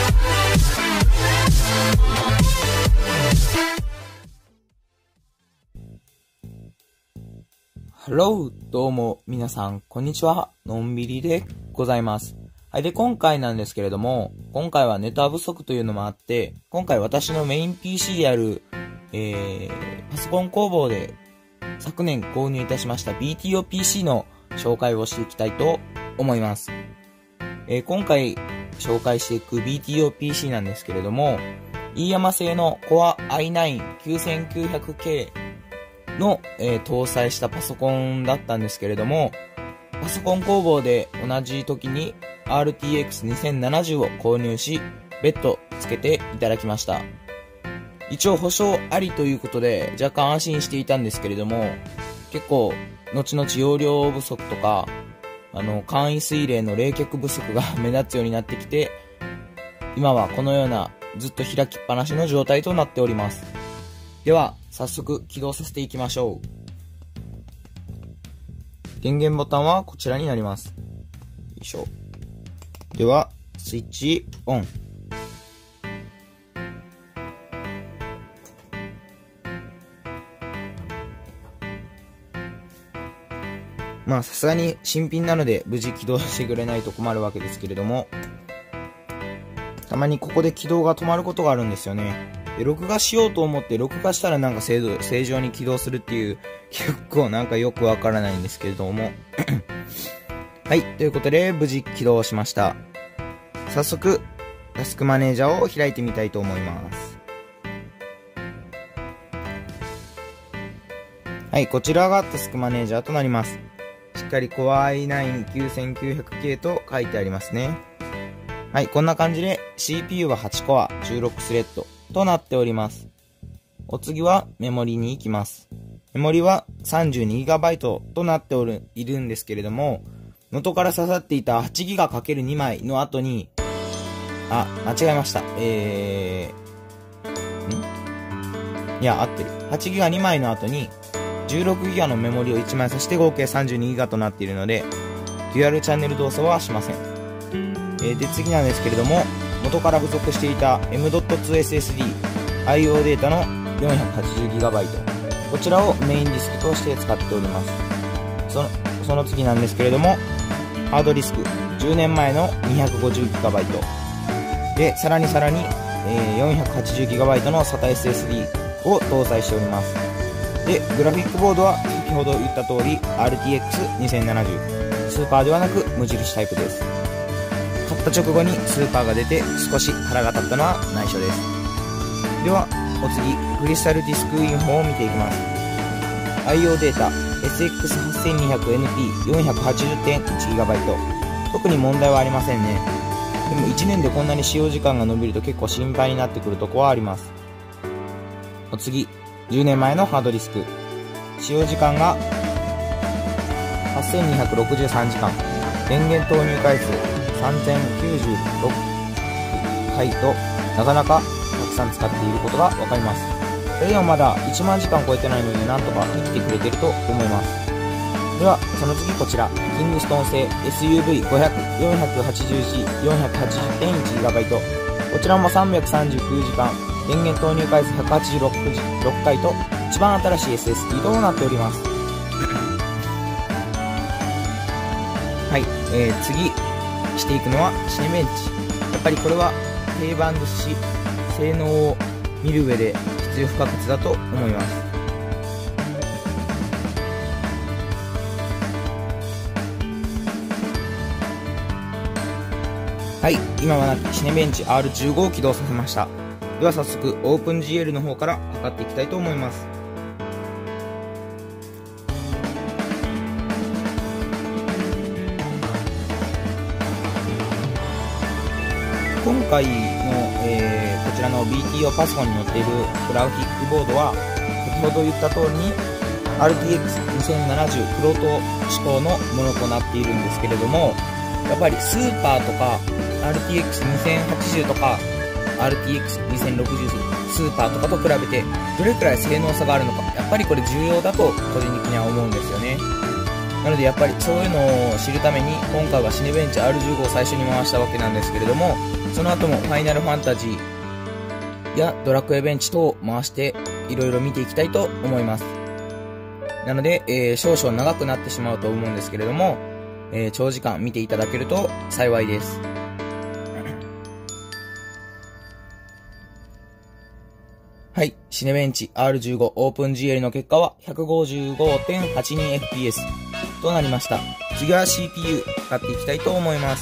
ハロー、どうも皆さんこんにちは、のんびりでございます。はい、で今回なんですけれども、今回はネタ不足というのもあって、今回私のメイン PC である、パソコン工房で昨年購入いたしました BTO PC の紹介をしていきたいと思います。今回紹介していく BTO PC なんですけれども、飯山製の Core i9-9900K の、搭載したパソコンだったんですけれども、パソコン工房で同じ時に RTX 2070を購入し、別途つけていただきました。一応保証ありということで若干安心していたんですけれども、結構後々容量不足とか簡易水冷の冷却不足が目立つようになってきて、今はこのようなずっと開きっぱなしの状態となっております。では早速起動させていきましょう。電源ボタンはこちらになります。よいしょ。ではスイッチオン。まあさすがに新品なので無事起動してくれないと困るわけですけれども、たまにここで起動が止まることがあるんですよね。で録画しようと思って録画したらなんか正常に起動するっていう、結構なんかよくわからないんですけれどもはい、ということで無事起動しました。早速タスクマネージャーを開いてみたいと思います。はい、こちらがタスクマネージャーとなります。しっかり Core i9-9900K と書いてありますね。はい、こんな感じで CPU は8コア16スレッドとなっております。お次はメモリに行きます。メモリは 32GB となっているんですけれども、元から刺さっていた 8GB×2 枚の後に、間違えました。いや、合ってる。8GB2 枚の後に 16GB のメモリを1枚刺して合計 32GB となっているので、デュアルチャンネル動作はしません。で、次なんですけれども、元から付属していた M.2 SSD、IO データの 480GB。こちらをメインディスクとして使っております。その次なんですけれども、ハードディスク、10年前の 250GB。で、さらに、480GB の SATA SSD を搭載しております。で、グラフィックボードは先ほど言った通り RTX 2070。スーパーではなく無印タイプです。買った直後にスーパーが出て少し腹が立ったのは内緒です。ではお次、クリスタルディスクインフォを見ていきます。 IO データ SX8200NP480.1GB。 特に問題はありませんね。でも1年でこんなに使用時間が伸びると結構心配になってくるところはあります。お次、10年前のハードディスク、使用時間が8263時間、電源投入回数3096回となかなかたくさん使っていることがわかります。それでもまだ1万時間超えてないのでなんとか生きてくれてると思います。ではその次、こちらキングストン製 SUV500、480G、480.1GB。 こちらも339時間、電源投入回数186回と一番新しい SSD となっております。はい、次していくのはシネベンチ。やっぱりこれは定番ですし、性能を見る上で必要不可欠だと思います。はい、今はなきシネベンチ R15 を起動させました。では早速 OpenGL の方から測っていきたいと思います。今回の、こちらの BTO パソコンに載っているグラフィックボードは先ほど言った通りに RTX 2070 プロト志向のものとなっているんですけれども、やっぱりスーパーとか RTX 2080とか RTX 2060スーパーとかと比べてどれくらい性能差があるのか、やっぱりこれ重要だと個人的には思うんですよね。なのでやっぱりそういうのを知るために今回はシネベンチ R15 を最初に回したわけなんですけれども、 その後もファイナルファンタジーやドラクエベンチ等を回していろいろ見ていきたいと思います。なので、少々長くなってしまうと思うんですけれども、長時間見ていただけると幸いです。はい。シネベンチ R15 オープン GL の結果は 155.82fps となりました。次は CPU 使っていきたいと思います。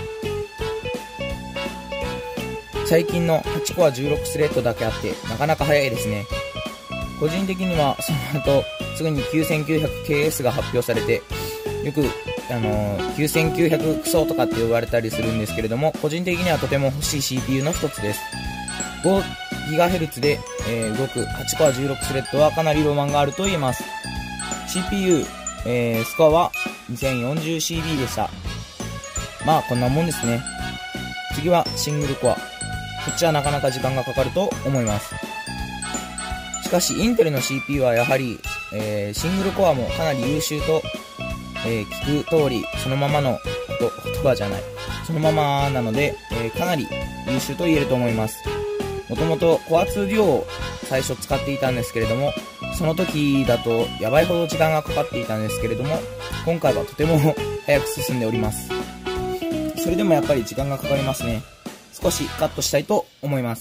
最近の8コア16スレッドだけあってなかなか早いですね。個人的にはその後すぐに 9900KS が発表されて、よく9900クソとかって言われたりするんですけれども、個人的にはとても欲しい CPU の一つです。5GHz で、動く8コア16スレッドはかなりロマンがあると言えます。CPU、スコアは 2040CB でした。まあこんなもんですね。次はシングルコア。こっちはなかなか時間がかかると思います。しかしインテルの CPU はやはり、シングルコアもかなり優秀と、聞く通りそのままの言葉じゃない、そのままなので、かなり優秀と言えると思います。もともとコア2デュオを最初使っていたんですけれども、その時だとやばいほど時間がかかっていたんですけれども、今回はとても早く進んでおります。それでもやっぱり時間がかかりますね。少しカットしたいと思います。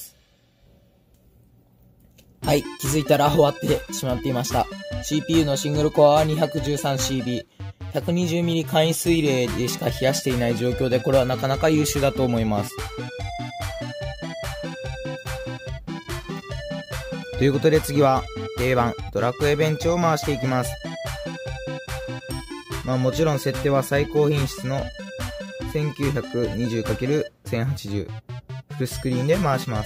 はい、気づいたら終わってしまっていました。CPU のシングルコアは 213CB、120mm 簡易水冷でしか冷やしていない状況で、これはなかなか優秀だと思います。ということで次は定番ドラクエベンチを回していきます。まあもちろん設定は最高品質の 1920×1080 フルスクリーンで回します。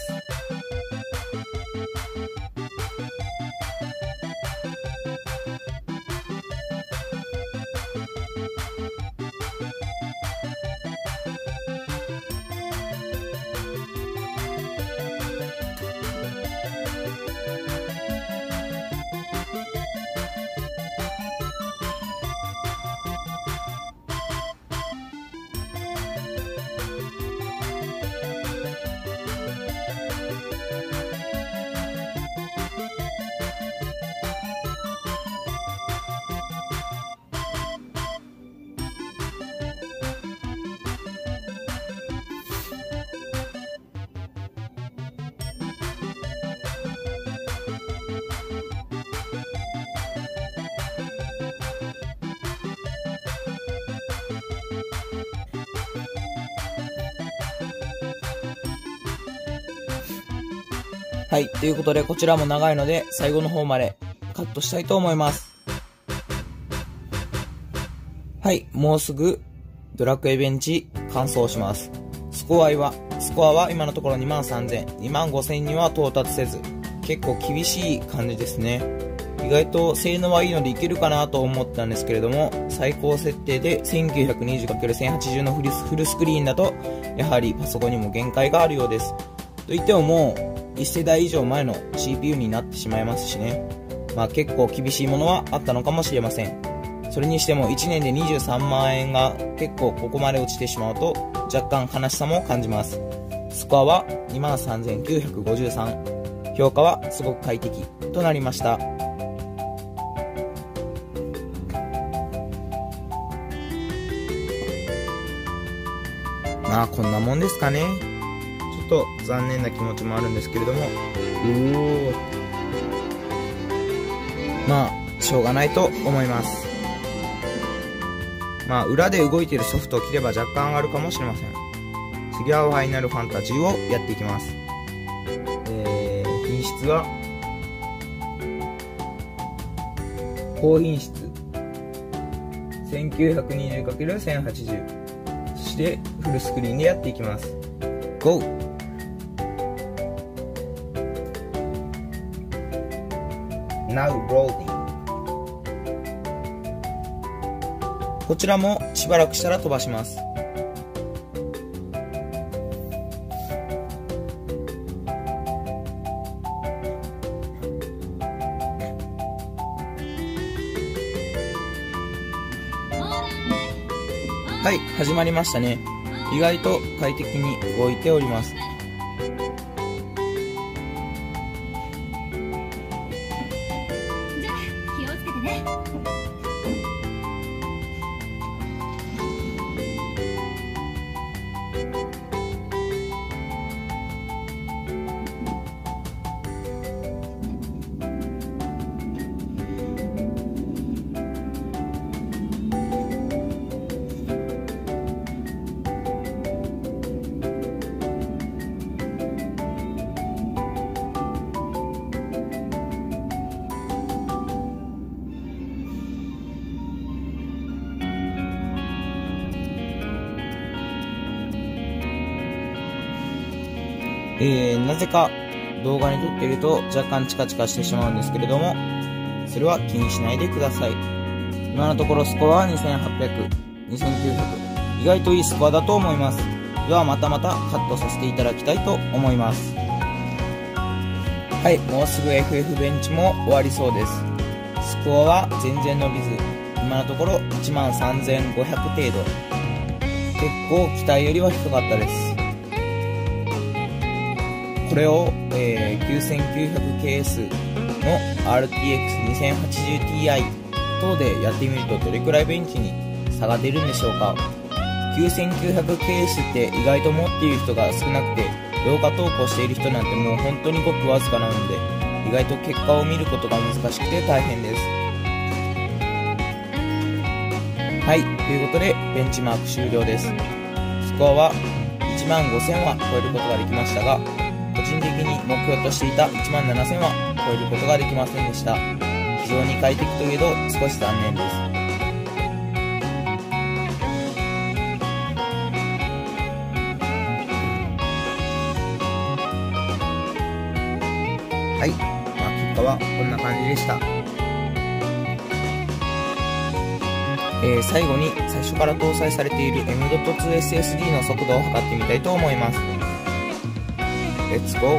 はい。ということで、こちらも長いので、最後の方までカットしたいと思います。はい。もうすぐ、ドラクエベンチ完走します。スコアは今のところ23000、25000には到達せず、結構厳しい感じですね。意外と性能はいいのでいけるかなと思ったんですけれども、最高設定で 1920×1080 のフルスクリーンだと、やはりパソコンにも限界があるようです。といってももう、1世代以上前の CPU になってしまいますしね。まあ結構厳しいものはあったのかもしれません。それにしても1年で23万円が結構ここまで落ちてしまうと若干悲しさも感じます。スコアは 23,953。評価はすごく快適となりました。まあこんなもんですかね。ちょっと残念な気持ちもあるんですけれども、まあしょうがないと思います。まあ裏で動いているソフトを切れば若干上がるかもしれません。次はファイナルファンタジーをやっていきます。品質は高品質 1920×1080、 そしてフルスクリーンでやっていきます。 GO! Now loading。 こちらもしばらくしたら飛ばします。はい、始まりましたね。 意外と快適に動いております。 じゃあ気をつけてね。 なぜか動画に撮っていると若干チカチカしてしまうんですけれども、それは気にしないでください。今のところスコアは2800、2900、意外といいスコアだと思います。ではまたカットさせていただきたいと思います。はい、もうすぐ FF ベンチも終わりそうです。スコアは全然伸びず、今のところ13500程度。結構期待よりは低かったです。これを、9900KS の RTX2080Ti 等でやってみるとどれくらいベンチに差が出るんでしょうか。 9900KS って意外と持っている人が少なくて、動画投稿している人なんてもう本当にごくわずかなので、意外と結果を見ることが難しくて大変です。はい、ということでベンチマーク終了です。スコアは15000は超えることができましたが、個人的に目標としていた17000は超えることができませんでした。非常に快適といえど少し残念です。はい、結果はこんな感じでした。最後に最初から搭載されている M.2 の速度を測ってみたいと思います。Let's go!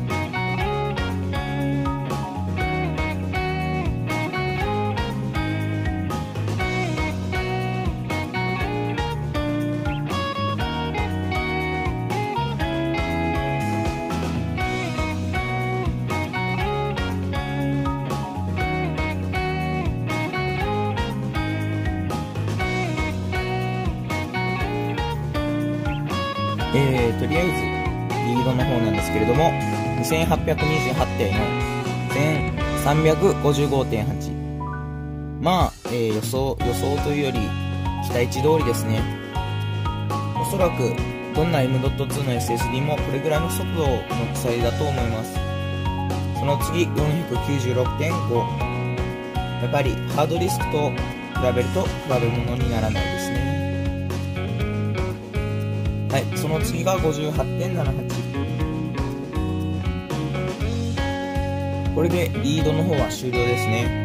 とりあえずリードの方なんですけれども、2828点の 1355.8。まあ、予想というより期待値通りですね。おそらくどんな M.2 の SSD もこれぐらいの速度の記載だと思います。その次 496.5。 やっぱりハードディスクと比べると比べ物にならないですね。はい、その次が 58.78。 これでリードの方は終了ですね。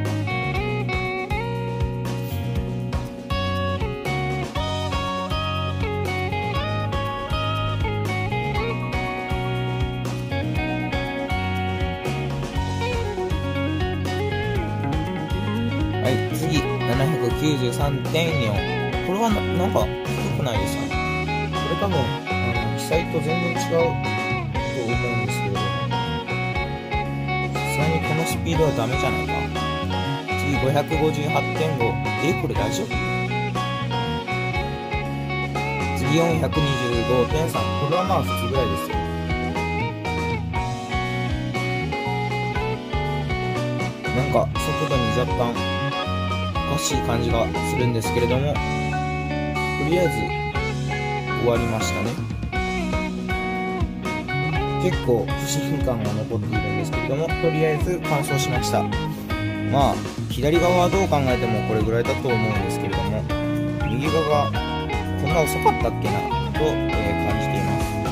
はい、次 793.4。 これはなんか低くないですかね。これ多分記載と全然違うと思うんですけど、さすがにこのスピードはダメじゃないか。次 558.5。 これ大丈夫？次 425.3。 これはまあ普通ぐらいですよ。なんか速度に若干おかしい感じがするんですけれども、とりあえず終わりましたね。結構不信感が残っているんですけれども、とりあえず完走しました。まあ左側はどう考えてもこれぐらいだと思うんですけれども、右側がこんな遅かったっけなと、感じてい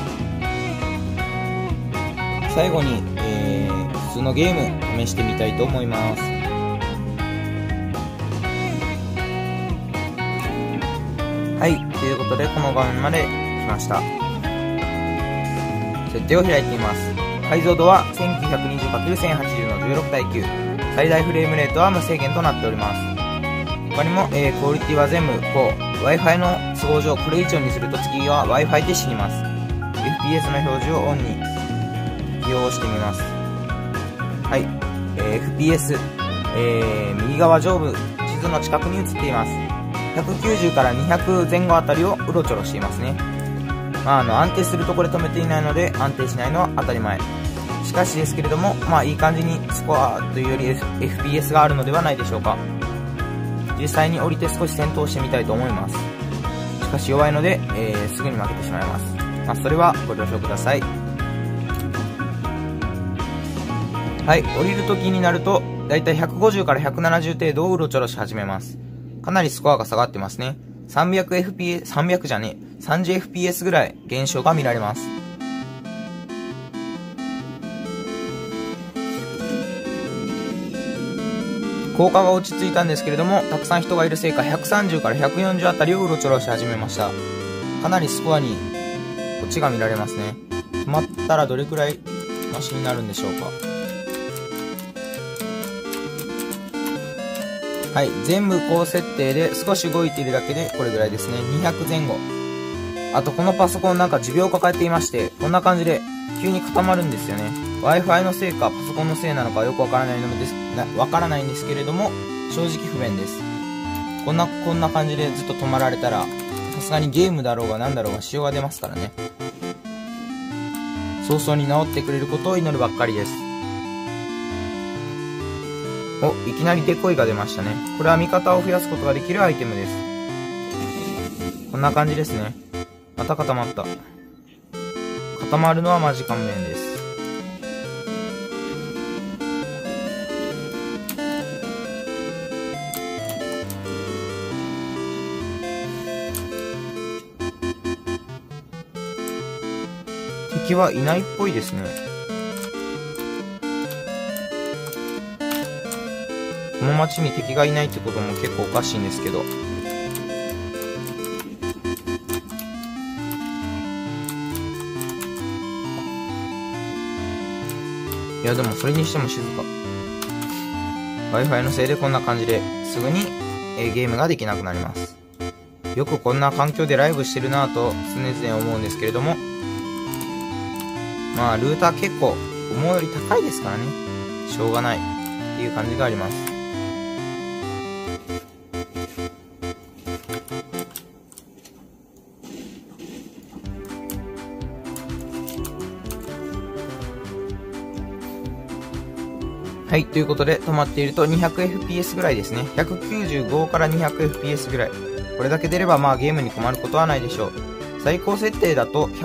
ます。最後に、普通のゲーム試してみたいと思います。はい、ということでこの画面まで来ました。設定を開いてみます。解像度は 1920×1080 の16:9。最大フレームレートは無制限となっております。 他にも、クオリティは全部Wi-Fi の都合上これ以上にすると次は Wi-Fi で死にます。 FPS の表示をオンに起用してみます。はい、FPS、右側上部地図の近くに映っています。190から200前後あたりをうろちょろしていますね。安定するところで止めていないので安定しないのは当たり前。しかしですけれども、いい感じにスコアというより FPS があるのではないでしょうか。実際に降りて少し戦闘してみたいと思います。しかし弱いので、すぐに負けてしまいます。それはご了承ください。はい、降りるときになるとだいたい150から170程度をうろちょろし始めます。かなりスコアが下がってますね。30fps ぐらい減少が見られます。効果が落ち着いたんですけれども、たくさん人がいるせいか130から140あたりをうろちょろし始めました。かなりスコアに落ちが見られますね。止まったらどれくらいマシになるんでしょうか。はい、全部高設定で少し動いているだけでこれぐらいですね。200前後。あとこのパソコンなんか持病を抱えていまして、こんな感じで急に固まるんですよね。Wi-Fi のせいかパソコンのせいなのかよくわからないんですけれども、正直不便です。こんな感じでずっと止まられたら、さすがにゲームだろうが何だろうが支障が出ますからね。早々に治ってくれることを祈るばっかりです。いきなりデコイが出ましたね。これは味方を増やすことができるアイテムです。こんな感じですね。また固まった。固まるのはマジ勘弁です。敵はいないっぽいですね。この町に敵がいないってことも結構おかしいんですけど。いやでもそれにしても静か。Wi-Fi のせいでこんな感じですぐにゲームができなくなります。よくこんな環境でライブしてるなぁと常々思うんですけれども、ルーター結構思うより高いですからね。しょうがないっていう感じがあります。はい、ということで止まっていると 200fps ぐらいですね。195から 200fps ぐらい。これだけ出ればゲームに困ることはないでしょう。最高設定だと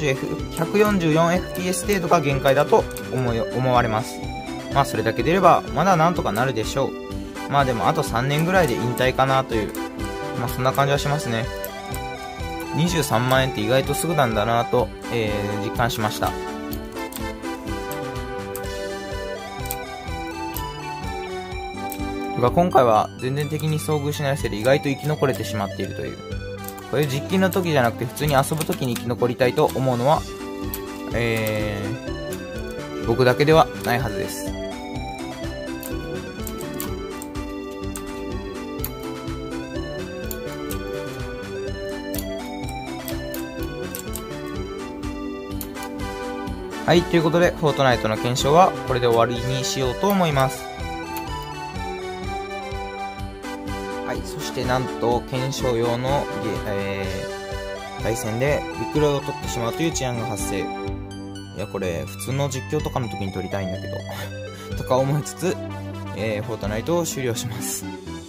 144fps 程度が限界だと思われます。それだけ出ればまだなんとかなるでしょう。でもあと3年ぐらいで引退かなという、そんな感じはしますね。23万円って意外とすぐなんだなと、実感しました。今回は全然敵に遭遇しないせいで意外と生き残れてしまっているという。これ実験の時じゃなくて普通に遊ぶ時に生き残りたいと思うのは、僕だけではないはずです。はい、ということでフォートナイトの検証はこれで終わりにしようと思います。そしてなんと検証用の、対戦でビクロイを取ってしまうという事案が発生。いやこれ普通の実況とかの時に取りたいんだけどとか思いつつ、フォートナイトを終了します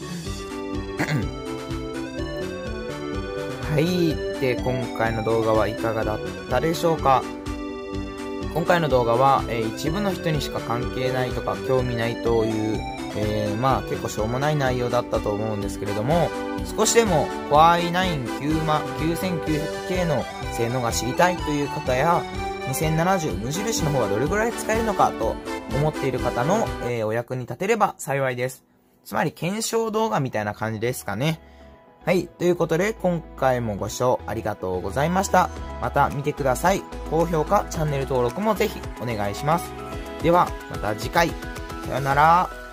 はい。で今回の動画はいかがだったでしょうか。今回の動画は、一部の人にしか関係ないとか興味ないという結構しょうもない内容だったと思うんですけれども、少しでも Core i9-9900K の性能が知りたいという方や、2070無印の方がどれぐらい使えるのかと思っている方の、お役に立てれば幸いです。つまり検証動画みたいな感じですかね。はい。ということで今回もご視聴ありがとうございました。また見てください。高評価、チャンネル登録もぜひお願いします。ではまた次回。さよなら。